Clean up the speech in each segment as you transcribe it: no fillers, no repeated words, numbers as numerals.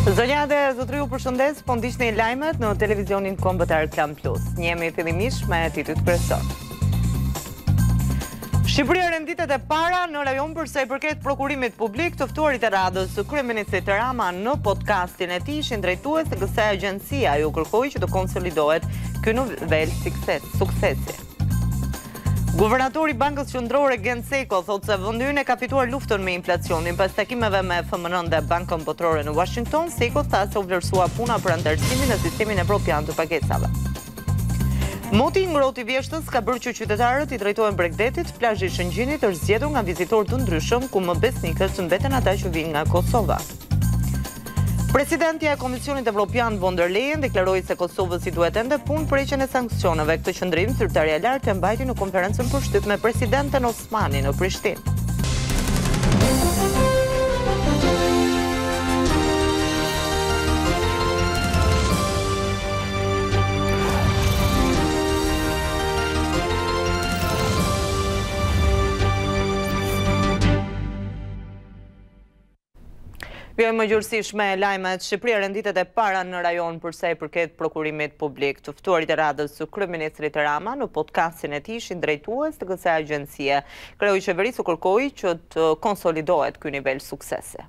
Zonja dhe zotëri, ju përshëndes, po ndiqni lajmet në televizionin kombëtar Klan Plus. Njemi fillimisht me titujt kryesor. Shqipëria renditet e para në rajon për sa i përket prokurimit publik. Të ftuarit e radhës së kryeministrit Rama në podcastin e tij ishin drejtues të kësaj agjencie, ju kërkoi që të konsolidohet ky nivel suksesi. Guvernatori i Bankës Qendrore Gent Seko thotë se vendi ynë ka fituar luftën me inflacionin. Pas takimeve me FMN dhe Bankën Botërore në Washington, Seko tha se u vlerësua puna për anëtarësimin në sistemin evropian të pagesave. Moti i ngrohtë i Vjeshtës ka bërë që qytetarët i drejtohen Bregdetit, plazhi i Shëngjinit është zgjedhur nga vizitorë të ndryshëm, ku më besnikët mbeten ata që vijnë nga Kosova. Presidentja e Komisionit Evropian von der Leyen deklaroi se Kosovës i duhet ende punë për heqjen e sanksioneve. Këtë qendrim zyrtaria e lartë e mbajti në konferencën për shtyp me presidenten Osmani në Prishtinë. Vjojmë më gjërësish me lajmet. Shqipëria renditet e para në rajon për sa i përket prokurimit publik. Të ftuarit e radhës së kryeministrit Rama në podcastin e tij ishin drejtues të kësaj agjencie. Kreu i qeverisë u kërkoi që të konsolidohet ky nivel suksesi.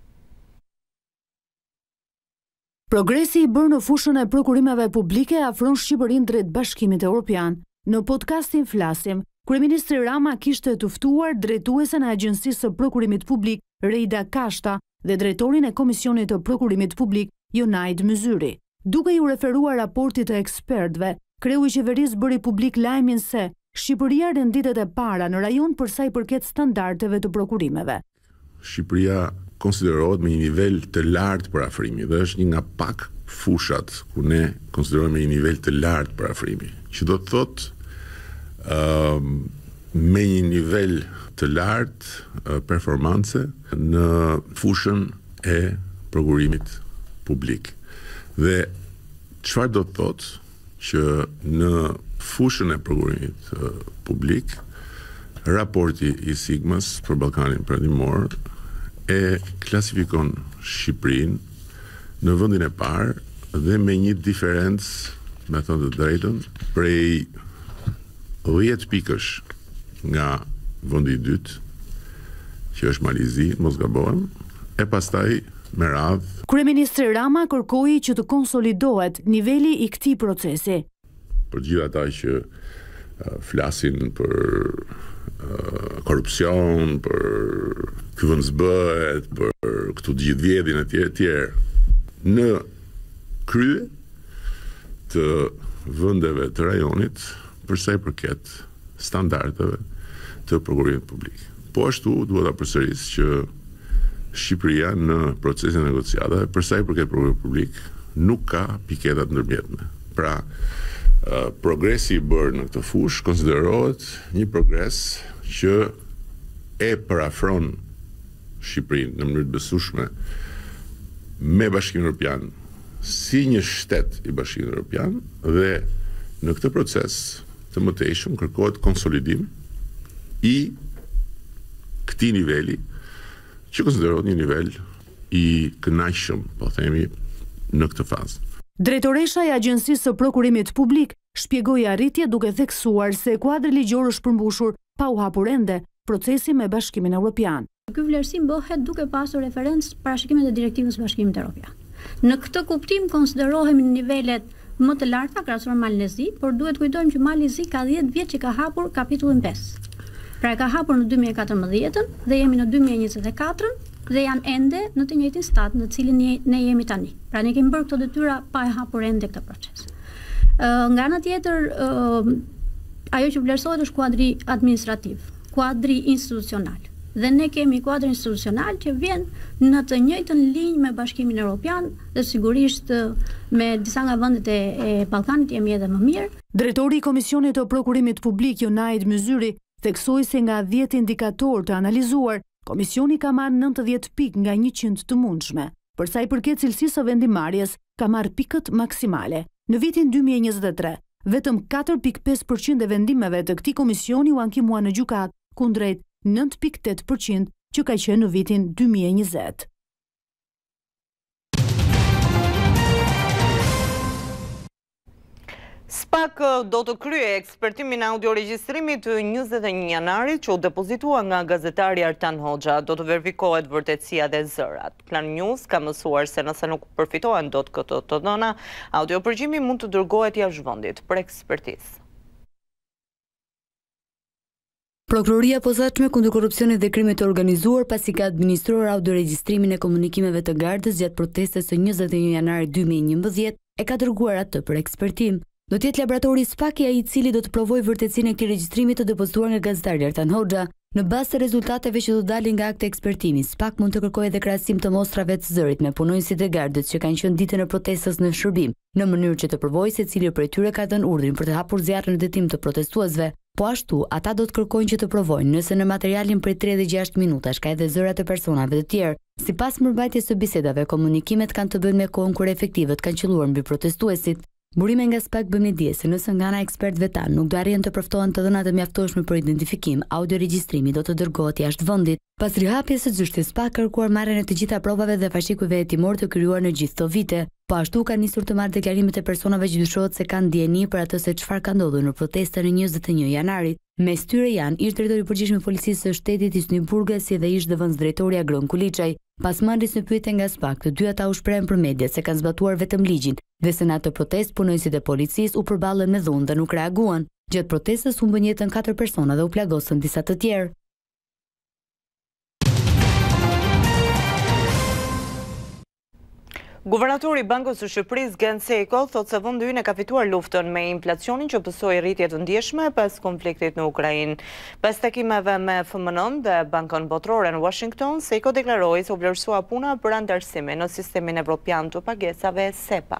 Progresi i bërë në fushën e prokurimeve publike afron Shqipërinë drejt Bashkimit Evropian. Në podcastin Flasim, kryeministri Rama kishte të ftuar drejtuesen e Agjencisë së Prokurimit Publik Reida Kashta dhe drejtorin e Komisionit të Prokurimit Publik Jonaid Myzyri. Duke ju referuar raportit të ekspertëve, kreu i qeverisë bëri publik lajmin se Shqipëria renditet e para në rajon për sa i përket standardeve të prokurimeve. Shqipëria konsiderohet me një nivel të lartë për afrimi dhe është një nga pak fushat ku ne konsiderojmë një nivel të lartë për afrimi, që do të thotë me një nivel të lartë performance në fushën e prokurimit publik. Dhe çfarë do të thotë që në fushën e prokurimit publik, raporti i Sigmas për Ballkanin Perëndimor e klasifikon Shqipërinë në vendin e parë dhe me një diferencë, me thënë të drejtën, prej 10 pikësh nga vendi i dytë, që është Malizi, mos gabohem, e pastaj me radhë. Kryeministri Rama kërkoi që të konsolidohet niveli i këtij procesi. Për gjithë ata që flasin për korrupsion, për ky vend zbëhet, për këtu gjithë vjedhin etj, në krye të vendeve të rajonit për sa i përket standardeve të prokurimit publik. Po ashtu duhet ta përsëris që Shqipëria në procesin e negociatave për sa i përket prokurimit publik nuk ka piketa të ndërmjetme. Pra, progresi i bërë në këtë fushë konsiderohet një progres që e parafron Shqipërinë në mënyrë të besueshme me Bashkimin Evropian si një shtet i Bashkimit Evropian dhe në këtë proces të mëtejshëm kërkohet konsolidim i këtij niveli që konsiderohet një nivel i kënaqshëm, po themi, në këtë fazë. Drejtoresha e Agjencisë së Prokurimit Publik shpjegoi arritje duke theksuar se kuadri ligjor është përmbushur pa u hapur ende procesi me Bashkimin Evropian. Ky vlerësim bëhet duke pasur referencë parashikimet e direktivës së Bashkimit Evropian. Në këtë kuptim konsiderohemi në nivelet më të larta krahasuar me Malezi, por duhet kujtojmë që Malezi ka 10 vjet që ka hapur kapitullin 5. Pra e ka hapur në 2014 dhe jemi në 2024 dhe janë ende në të njëjtin stat në cilin ne jemi tani. Pra ne kemi bërë këto detyra pa e hapur ende këtë proces. Nga ana tjetër, ajo që vlerësohet është kuadri administrativ, kuadri institucional. Dhe ne kemi kuadër institucional që vjen në të njëjtën linjë me Bashkimin Evropian dhe sigurisht me disa nga vendet e Ballkanit jemi edhe më mirë. Drejtori i Komisionit të Prokurimit Publik Jonaid Myzyri theksoi se nga 10 indikatorë të analizuar, komisioni ka marrë 90 pikë nga 100 të mundshme. Për sa i përket cilësisë së vendimarrjes, ka marrë pikët maksimale. Në vitin 2023, vetëm 4.5% e vendimeve të këtij komisioni u ankimua në gjykatë, kundrejt 9.8% që ka qenë në vitin 2020. Spak do të kryej ekspertimin e audioregjistrimit të 21 janarit që u depozitua nga gazetari Artan Hoxha. Do të verifikohet vërtetësia dhe zërat. Plan News ka mësuar se nëse nuk përfitohen dot këto të dhëna, audiopërgjimi mund të dërgohet jashtë vendit për ekspertizë. Prokuroria e Posaçme kundër korrupsionit dhe krimit të organizuar pasi ka administruar audioregjistrimin e komunikimeve të Gardës gjatë protestës së 21 janarit 2011 e ka dërguar atë për ekspertim. Do të jetë laboratori Spaki ai i cili do të provojë vërtetësinë e këtij regjistrimit të depozituar nga gazetari Artan Hoxha. Në bazë të rezultateve që do dalin nga akti ekspertimi, Spak mund të kërkojë edhe krahasim të mostrave të zërit me punonjësit e Gardës që kanë qenë ditën e protestës në shërbim, në mënyrë që të provojë se cili prej tyre ka dhënë urdhrin për të hapur zjarrin në detim të protestuesve. Po ashtu, ata do të kërkojnë që të provojnë nëse në materialin prej 36 minutash ka edhe zërat e personave të tjerë. Sipas mbërmbajtjes së bisedave, komunikimet kanë të bëjnë me kohën kur efektivet kanë qelluar mbi protestuesit. Burime nga Spak bën dje se nëse nga ana ekspertëve tan nuk do arrijnë të përftohen të dhënat e mjaftueshme për identifikim, audioregjistrimi do të dërgohet jashtë vendit. Pas rihapjes së gjyqtit, Spak ka kërkuar marrjen e të gjitha provave dhe fashikujve hetimor të krijuar në gjithë këto vite. Po ashtu ka nisur të marrë deklarimet e personave që dyshohet se kanë ndjeni për atë se çfarë ka ndodhur në protestën e 21 janarit. Mes tyre janë ish drejtori i përgjithshëm i policisë së shtetit Isny Burga si dhe ish zëvendësdrejtori Agron Kuliçaj. Pas marrjes në pyetje nga Spak, të dy ata u shprehen për media se kanë zbatuar vetëm ligjin dhe se në atë protestë punonjësit e policisë u përballën me dhunë dhe nuk reaguan. Gjatë protestës humbën jetën 4 persona dhe u plagosën disa të tjerë. Guvernatori i Bankës së Shqipërisë Gent Seko thotë se vendi ynë ka fituar luftën me inflacionin që pësoi rritje të ndjeshme pas konfliktit në Ukrainë. Pas takimeve me FMN dhe Bankën Botërore në Washington, Seko deklaroi se u vlerësua puna për anëtarësimin në sistemin evropian të pagesave SEPA.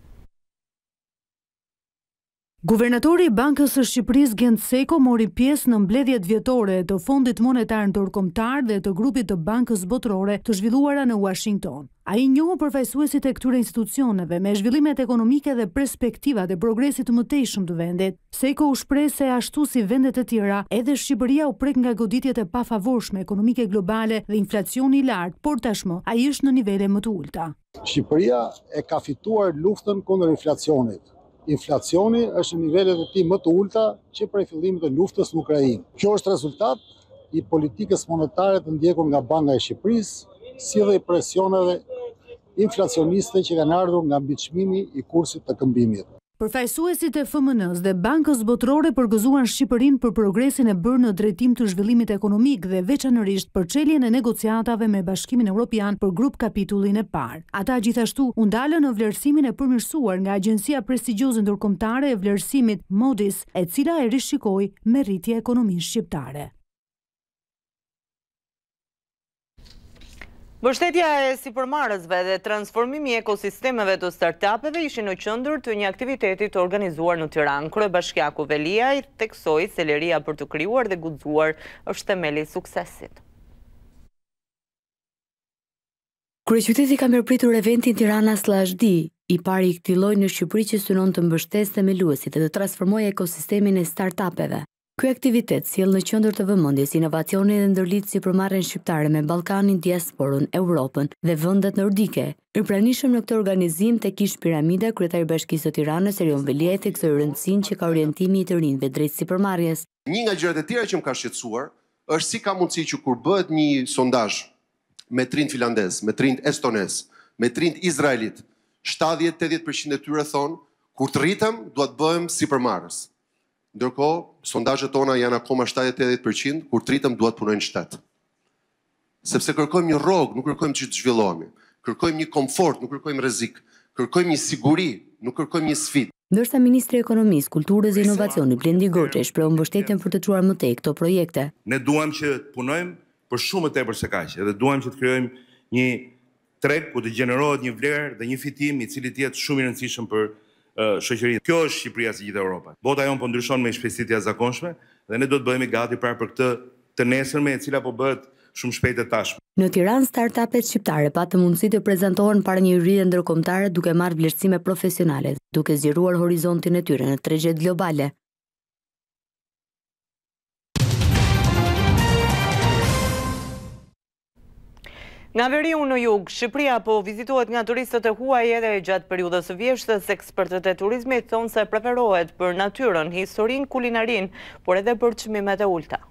Guvernatori i Bankës së Shqipërisë Gent Seko mori pjesë në mbledhjet vjetore të Fondit Monetar Ndërkombëtar dhe të grupit të Bankës Botërore të zhvilluara në Washington. Ai njohu përfaqësuesit e këtyre institucioneve me zhvillimet ekonomike dhe perspektivat e progresit të mëtejshëm të vendit. Seko u shpreh se ashtu si vendet e tjera, edhe Shqipëria u prek nga goditjet e pafavorshme ekonomike globale dhe inflacioni i lartë, por tashmë ai është në nivele më të ulta. Shqipëria e ka fituar luftën kundër inflacionit. Inflacioni është në nivelet e tij më të ulta që prej fillimit të luftës në Ukrainë. Kjo është rezultat i politikës monetare të ndjekur nga Banka e Shqipërisë, si dhe i presioneve inflacioniste që kanë ardhur nga mbiçmimi i kursit të këmbimit. Përfaqësuesit e FMN-s dhe Bankës Botërore përgëzuan Shqipërinë për progresin e bërë në drejtim të zhvillimit ekonomik dhe veçanërisht për çeljen e negociatave me Bashkimin Evropian për grup kapitullin e parë. Ata gjithashtu u ndalën në vlerësimin e përmirësuar nga Agjencia Prestigjioze Ndërkombëtare e Vlerësimit Moody's, e cila e rishikoi me rritje ekonominë shqiptare. Mbështetja e sipërmarrësve dhe transformimi i ekosistemeve të startupeve ishin në qendër të një aktiviteti të organizuar në Tiranë. Kryebashkiaku Velia i theksoi se liria për të krijuar dhe guxuar është themeli i suksesit. Kryeqyteti ka mirëpritur eventin Tirana/D, i pari i këtij lloji në Shqipëri që synon të mbështesë themeluesit dhe të transformojë ekosistemin e startupeve. Ky aktivitet sjell në qendër të vëmendjes inovacionin dhe ndërlidh sipërmarrjen shqiptare me Ballkanin, diasporën, Europën dhe vendet nordike. I pranishëm në këtë organizim tek ish Piramida, kryetari i Bashkisë së Tiranës, Erion Velia, theksoi rëndësinë që ka orientimi i të rinjve drejt sipërmarrjes. Një nga gjërat e tjera që më ka shqetësuar është si ka mundësi që kur bëhet një sondazh me të rinj finlandez, me të rinj estonez, me të rinj izraelit, 70-80% e tyre thonë kur të rritem duhet bëhem sipërmarrës. Ndërkohë, sondazhet tona janë akoma 70-80%, kur të rritem duhet punojnë në shtet. Sepse kërkojmë një rrogë, nuk kërkojmë që të zhvillohemi. Kërkojmë një komfort, nuk kërkojmë rrezik. Kërkojmë një siguri, nuk kërkojmë një sfidë. Ndërsa Ministri i Ekonomisë, Kulturës dhe Inovacionit Blendi Goçi shpreh mbështetjen për të çuar më tej këto projekte. Ne duam që të punojmë për shumë më tepër se kaq, edhe duam që të krijojmë një treg ku të gjenerohet një vlerë dhe një fitim i cili të jetë shumë i rëndësishëm për shoqërinë. Kjo është Shqipëria si gjithë Europa. Bota jon po ndryshon me shpejtësi të jashtëzakonshme dhe ne do të bëhemi gati pra për këtë të nesërme e cila po bëhet shumë shpejt e tashme. Në Tiranë, startupet shqiptare patën mundësi të prezantohen para një jurie ndërkombëtare duke marrë vlerësime profesionale, duke zgjeruar horizontin e tyre në tregjet globale. Nga veriu në jug, Shqipëria po vizitohet nga turistët e huaj edhe gjatë periudhës së vjeshtës. Ekspertët e turizmit thonë se preferohet për natyrën, historinë, kulinarin, por edhe për çmimet e ulta.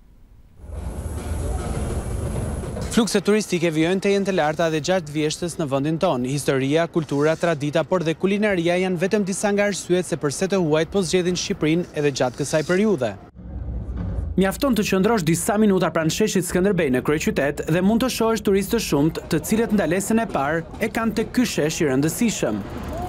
Flukset turistike vijojnë të jenë të larta dhe gjatë vjeshtës në vendin tonë. Historia, kultura, tradita, por dhe kulinaria janë vetëm disa nga arsyet se pse të huajt po zgjedhin Shqipërinë edhe gjatë kësaj periudhe. Mjafton të qëndrosh disa minuta pranë sheshit Skënderbej në kryeqytet dhe mund të shohësh turistë të shumt, të cilët ndalesën e parë e kanë tek ky shesh i rëndësishëm.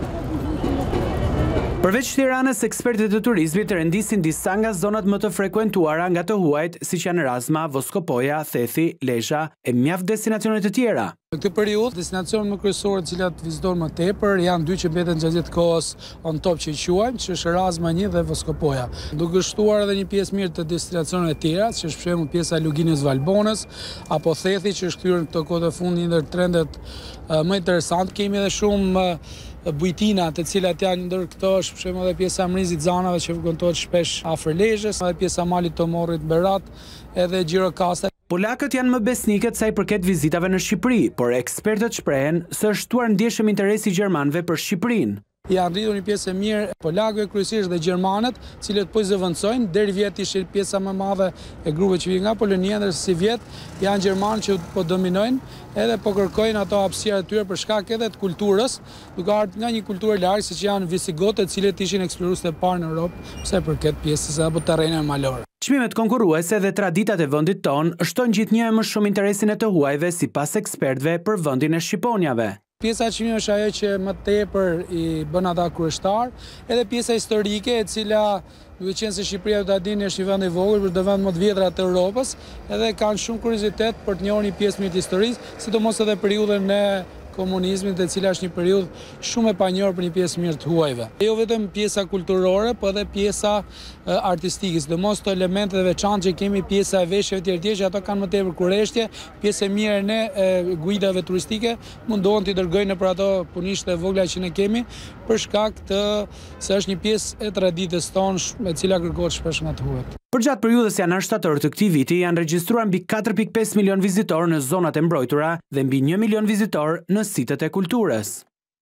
Përveç Tiranës, ekspertët e turizmit rendisin disa nga zonat më të frekuentuara nga të huajt, siç janë Razma, Voskopoja, Thethi, Lezhë e mjaft destinacione të tjera. Në këtë periudhë, destinacionet më kryesore të cilat vizitohen më tepër janë dy që mbeten gjatë gjithë kohës on top që i quajmë, që është Razma 1 dhe Voskopoja. Duke shtuar edhe një pjesë mirë të destinacioneve të tjera, që është për shembull pjesa e Luginës Valbonës apo Thethi, që është kthyer në këto kohë të fundit ndër trendet më interesant. Kemi edhe shumë bujtina të cilat janë ndër këto, është për shembull edhe pjesa e Mrizit Zanave që frekuentohet shpesh afër Lezhës, edhe pjesa e Malit Tomorrit Berat, edhe Gjirokasta. Polakët janë më besnikët sa i përket vizitave në Shqipëri, por ekspertët shprehen se është shtuar ndjeshëm interesi gjermanëve për Shqipërinë. Janë rritur një pjesë e mirë polakëve kryesisht dhe gjermanët, cilët po i zëvendësojnë. Deri vjet ishte pjesa më e madhe e grupeve që vijnë nga Polonia, ndërsa si vjet janë gjermanë që po dominojnë edhe po kërkojnë ato hapësira të tyre për shkak edhe të kulturës, duke ardhur nga një kulturë larg siç janë visigotët, të cilët ishin eksplorues të parë në Europë, sa i përket pjesës apo terreneve malore. Çmimet konkurruese dhe traditat e vendit tonë shtojnë gjithnjë më shumë interesin e të huajve sipas ekspertëve për vendin e shqiponjave. Pjesa e çmimeve është ajo që më tepër i bën ata kurioztar, edhe pjesa historike e cila duke qenë se Shqipëria do ta dini është një vend i vogël, por do vend më të vjetra të Europës, edhe kanë shumë kuriozitet për të njohur një pjesë mirë të historisë, sidomos edhe periudhën e komunizmit, e cila është një periudhë shumë e panjohur për një pjesë mirë të huajve. Jo vetëm pjesa kulturore, por edhe pjesa artistike, sidomos të elementet e veçantë që kemi, pjesa e veshjeve të tjera që ato kanë më tepër kurreshtje, pjesë e mirë ne guidave turistike mundohen t'i dërgojnë për ato punishtë e vogla që ne kemi, për shkak të se është një pjesë e traditës tonë e cila kërkohet shpesh nga të huajt. Përgjatë periudhës janar-shtator të këtij viti janë regjistruar mbi 4.5 milion vizitorë në zonat e mbrojtura dhe mbi 1 milion vizitorë në sitet e kulturës.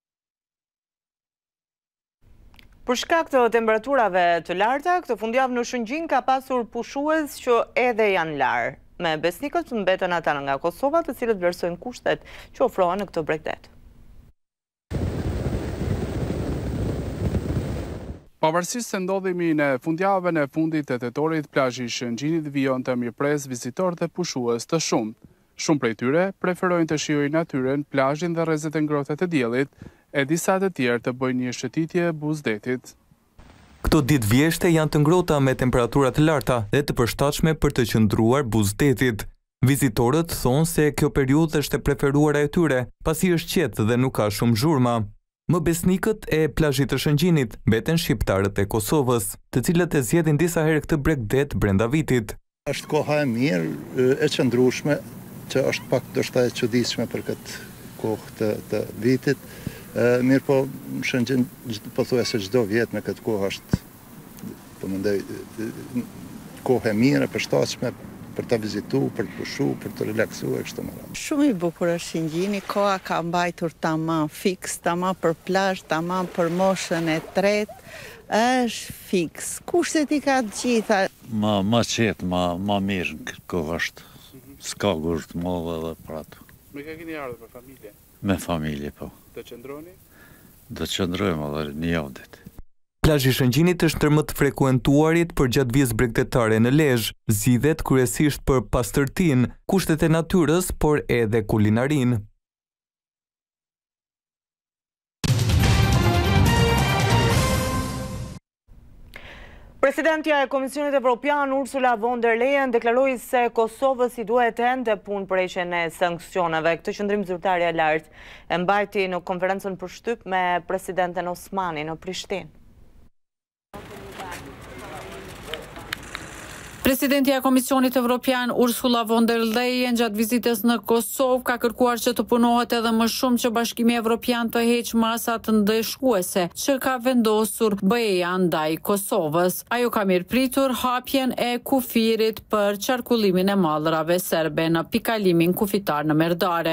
Për shkak të temperaturave të larta, këtë fundjavë në Shëngjin ka pasur pushues që edhe janë larë. Me besnikët mbeten ata nga Kosova, të cilët vlerësojnë kushtet që ofrohen në këtë bregdet. Pavarësisht se ndodhemi në fundjavën e fundit të tetorit, plazhi i Shëngjinit vijon të mirëpres vizitorë dhe pushues të shumt. Shumë prej tyre preferojnë të shijojnë natyrën, plazhin dhe rrezet e ngrohta të diellit, e disa të tjerë të bëjnë një shëtitje buzdetit. Këto ditë vjeshte janë të ngrohta me temperaturat të larta dhe të përshtatshme për të qëndruar buzdetit. Vizitorët thonë se kjo periudhë është e preferuara e tyre, pasi është qetë dhe nuk ka shumë zhurma. Më besnikët e plazhit të Shëngjinit mbeten shqiptarët e Kosovës, të cilët e zgjedhin disa herë këtë bregdet brenda vitit. Është koha e mirë, e qëndrueshme, që është pak ndoshta e çuditshme për këtë kohë të vitit. Mirë po, Shëngjin pothuajse çdo vjet në këtë kohë është, po mendoj, kohë e mirë, e përshtatshme për të vizitu, për të pushu, për të relaksu e kështu më radhë. Shumë i bukur është Shëngjini, koha ka mbajtur tamam fiks, tamam për plazh, tamam për moshën e tretë, është fiks. Kushtet i ka të gjitha. Ma qetë, ma mirë në këtë kohë është. S'ka gusht modhe dhe për ato. Me ka keni ardhur me familje? Me familje, po. Të qëndroni? Do të qëndrojmë edhe një javë ditë. Plazhi i Shëngjinit është ndër më të frekuentuarit për gjatë vijës bregdetare në Lezhë. Zgjidhet kryesisht për pastërtinë, kushtet e natyrës, por edhe kulinarinë. Presidentja e Komisionit Evropian Ursula von der Leyen deklaroi se Kosovës i duhet ende punëprejsjen e sanksioneve. Këtë qëndrim zyrtare e lartë e mbajti në konferencën për shtyp me presidenten Osmani në Prishtinë. Presidentja e Komisionit Evropian Ursula von der Leyen gjatë vizitës në Kosovë ka kërkuar që të punohet edhe më shumë që Bashkimi Evropian të heqë masat ndëshkuese që ka vendosur BE-ja ndaj Kosovës. Ajo ka mirëpritur hapjen e kufirit për qarkullimin e mallrave serbe në pikalimin kufitar në Merdare.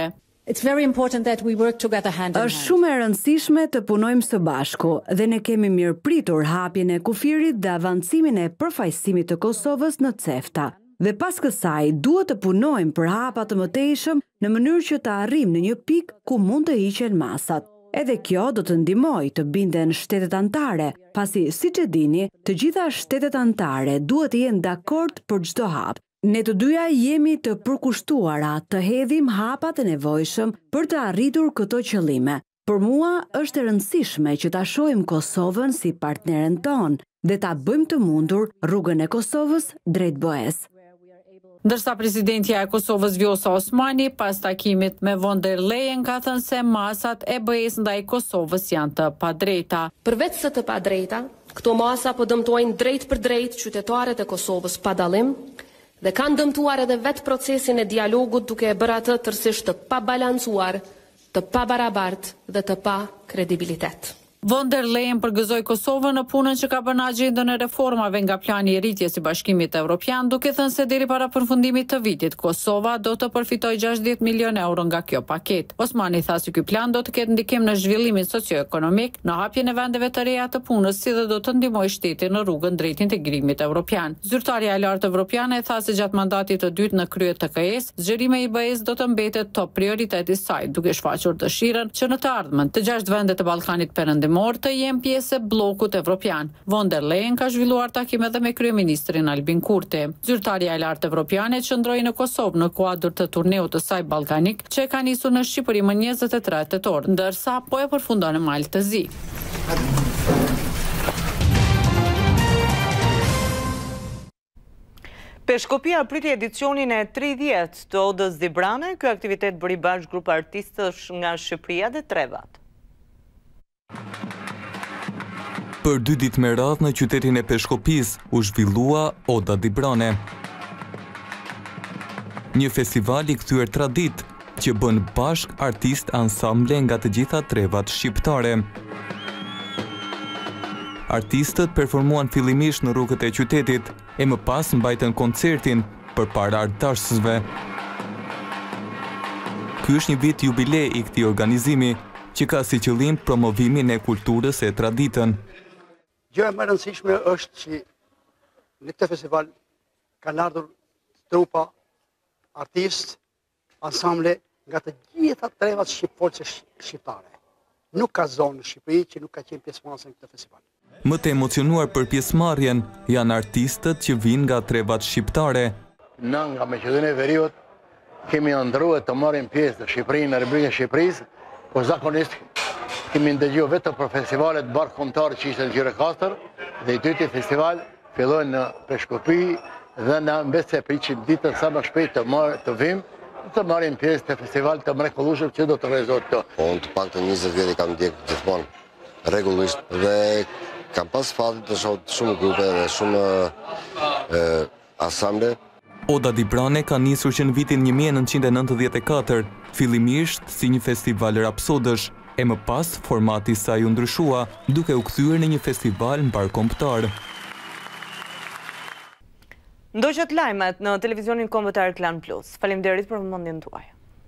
Është shumë e rëndësishme të punojmë së bashku dhe ne kemi mirëpritur hapjen e kufirit dhe avancimin e përfaqësimit të Kosovës në CEFTA. Dhe pas kësaj duhet të punojmë për hapa të mëtejshëm në mënyrë që të arrijmë në një pikë ku mund të hiqen masat. Edhe kjo do të ndihmojë të binden shtetet anëtare, pasi siç e dini, të gjitha shtetet anëtare duhet të jenë dakord për çdo hap. Ne të dyja jemi të përkushtuara të hedhim hapat e nevojshëm për të arritur këto qëllime. Për mua është e rëndësishme që ta shohim Kosovën si partneren ton dhe ta bëjmë të mundur rrugën e Kosovës drejt BE-s. Ndërsa presidentja e Kosovës Vjosa Osmani pas takimit me von der Leyen ka thënë se masat e BE-s ndaj Kosovës janë të padrejta. Përveç se të padrejta, këto masa po dëmtojnë drejt për drejt qytetarët e Kosovës pa dallim dhe kanë dëmtuar edhe vetë procesin e dialogut duke e bërë atë tërësisht të pabalancuar, të pabarabartë dhe të pa kredibilitet. Von der Leyen përgëzoi Kosovën në punën që ka bërë në agjendën e reformave nga plani i rritjes i Bashkimit Evropian, duke thënë se deri para përfundimit të vitit Kosova do të përfitojë 60 milion euro nga kjo paketë. Osmani tha se ky plan do të ketë ndikim në zhvillimin socio-ekonomik, në hapjen e vendeve të reja të punës, si dhe do të ndihmojë shtetin në rrugën drejt integrimit evropian. Zyrtarja e lartë evropiane tha se gjatë mandatit të dytë në krye të KS, zgjerimi i BE-s do të mbetet top prioritet i saj, duke shfaqur dëshirën që në të ardhmen të 6 vendet e Ballkanit Perëndimor të jenë pjesë e bllokut evropian. Von der Leyen ka zhvilluar takime edhe me kryeministrin Albin Kurti. Zyrtarja e lartë evropiane qëndroi në Kosovë në kuadër të turneut të saj ballkanik, që e ka nisur në Shqipëri më 23 tetor, ndërsa po e përfundon në Malë të Zi. Peshkopia priti edicionin e 30 të Odës Dibrane. Ky aktivitet bëri bashkë grup artistësh nga Shqipëria dhe Trevat. Për 2 ditë me radhë në qytetin e Peshkopis u zhvillua Oda Dibrane. Një festival i kthyer tradit që bën bashk artist ansamble nga të gjitha trevat shqiptare. Artistët performuan fillimisht në rrugët e qytetit e më pas mbajtën koncertin përpara ardhashësve. Ky është një vit jubilej i këtij organizimi, që ka si qëllim promovimin e kulturës e traditën. Gjëja më e rëndësishme është që në këtë festival kanë ardhur trupa, artistë, ansamble nga të gjitha trevat shqiptare. Nuk ka zonë në Shqipëri që nuk ka qenë pjesëmarrëse në këtë festival. Më të emocionuar për pjesëmarrjen janë artistët që vinë nga trevat shqiptare. Ne nga Maqedonia e Veriut kemi ëndrruar të marrim pjesë në Shqipëri, në Republikën e Shqipërisë. Po zakonisht kemi ndëgjuar vetëm për festivalet bashkëkombëtare që ishte në Gjirokastër dhe i dyti festival filloi në Peshkopi dhe na mbese priçim ditën sa më shpejt të vim të marrim pjesë në festival të mrekullueshëm që do të realizohet këto. Unë të paktën 20 vjet kam ndjekur gjithmonë rregullisht dhe kam pas fatin të shoh shumë grupe dhe shumë ansamble. Oda Dibrane ka nisur që në vitin 1994, fillimisht si një festival rapsodësh, e më pas formati i saj u ndryshua, duke u kthyer në një festival mbarkombëtar. Ndoqët lajmet në televizionin kombëtar Klan Plus. Faleminderit për vëmendjen tuaj.